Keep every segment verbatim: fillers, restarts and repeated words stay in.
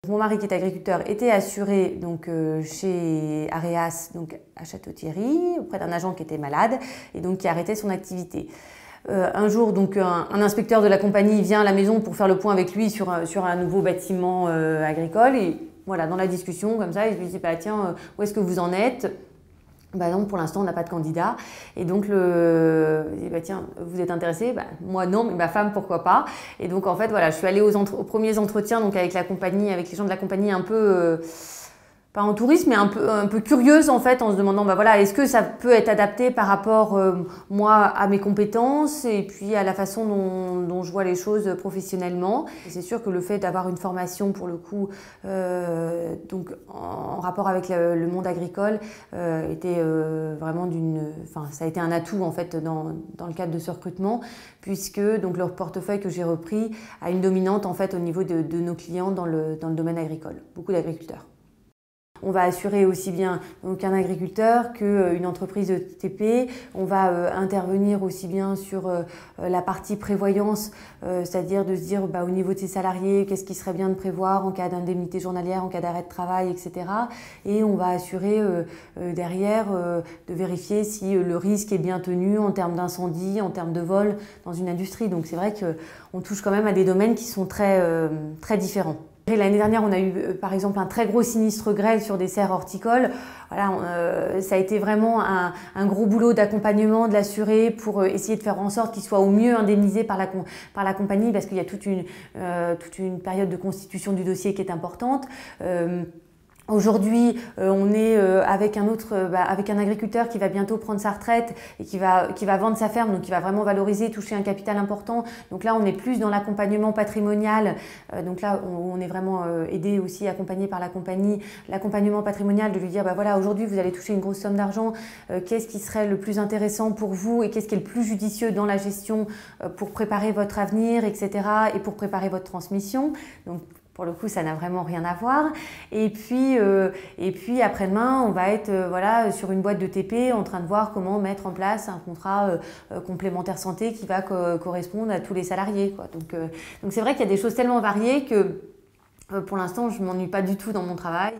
Mon mari qui est agriculteur était assuré donc, euh, chez Areas, donc à Château-Thierry, auprès d'un agent qui était malade et donc qui arrêtait son activité. Euh, un jour, donc, un, un inspecteur de la compagnie vient à la maison pour faire le point avec lui sur, un, sur un nouveau bâtiment euh, agricole et voilà, dans la discussion comme ça, il lui dit bah, tiens, euh, où est-ce que vous en êtes? Bah non, pour l'instant, on n'a pas de candidat. Et donc, le... il dit, bah, tiens, vous êtes intéressé? Bah, moi, non, mais ma femme, pourquoi pas? Et donc, en fait, voilà, je suis allée aux, entre... aux premiers entretiens donc avec la compagnie, avec les gens de la compagnie un peu... Euh... pas en tourisme, mais un peu, un peu curieuse en fait, en se demandant bah voilà, est-ce que ça peut être adapté par rapport euh, moi à mes compétences et puis à la façon dont, dont je vois les choses professionnellement. C'est sûr que le fait d'avoir une formation pour le coup euh, donc en, en rapport avec le, le monde agricole euh, était euh, vraiment d'une, enfin ça a été un atout en fait dans, dans le cadre de ce recrutement puisque donc le portefeuille que j'ai repris a une dominante en fait au niveau de, de nos clients dans le, dans le domaine agricole, beaucoup d'agriculteurs. On va assurer aussi bien donc, un agriculteur qu'une entreprise de T P. On va euh, intervenir aussi bien sur euh, la partie prévoyance, euh, c'est-à-dire de se dire bah, au niveau de ses salariés, qu'est-ce qui serait bien de prévoir en cas d'indemnité journalière, en cas d'arrêt de travail, et cetera. Et on va assurer euh, euh, derrière euh, de vérifier si euh, le risque est bien tenu en termes d'incendie, en termes de vol dans une industrie. Donc c'est vrai qu'on touche quand même à des domaines qui sont très, euh, très différents. L'année dernière, on a eu euh, par exemple un très gros sinistre grêle sur des serres horticoles. Voilà, euh, ça a été vraiment un, un gros boulot d'accompagnement de l'assuré pour euh, essayer de faire en sorte qu'il soit au mieux indemnisé par la, par la compagnie parce qu'il y a toute une, euh, toute une période de constitution du dossier qui est importante. Euh, Aujourd'hui, euh, on est euh, avec un autre, euh, bah, avec un agriculteur qui va bientôt prendre sa retraite et qui va, qui va vendre sa ferme, donc qui va vraiment valoriser, toucher un capital important. Donc là, on est plus dans l'accompagnement patrimonial. Euh, donc là, on, on est vraiment euh, aidé aussi, accompagné par la compagnie. L'accompagnement patrimonial, de lui dire, bah voilà, aujourd'hui, vous allez toucher une grosse somme d'argent. Euh, qu'est-ce qui serait le plus intéressant pour vous et qu'est-ce qui est le plus judicieux dans la gestion euh, pour préparer votre avenir, et cetera et pour préparer votre transmission. Donc, pour le coup, ça n'a vraiment rien à voir. Et puis, euh, et puis après-demain, on va être euh, voilà, sur une boîte de T P en train de voir comment mettre en place un contrat euh, complémentaire santé qui va co correspondre à tous les salariés, quoi. Donc, euh, donc c'est vrai qu'il y a des choses tellement variées que euh, pour l'instant, je ne m'ennuie pas du tout dans mon travail.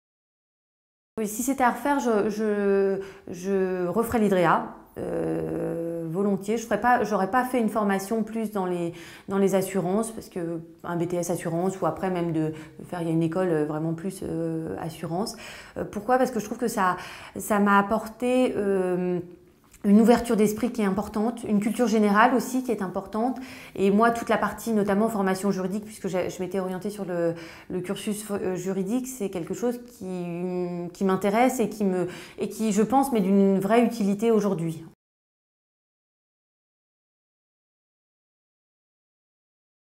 Si c'était à refaire, je, je, je referais l'I D R E A. Euh, volontiers. Je n'aurais pas fait une formation plus dans les, dans les assurances, parce qu'un B T S assurance, ou après même de, de faire, il y a une école vraiment plus euh, assurance. Euh, pourquoi? Parce que je trouve que ça ça m'a apporté euh, une ouverture d'esprit qui est importante, une culture générale aussi qui est importante. Et moi, toute la partie, notamment formation juridique, puisque je, je m'étais orientée sur le, le cursus juridique, c'est quelque chose qui, qui m'intéresse et qui, me, et qui, je pense, m'est d'une vraie utilité aujourd'hui.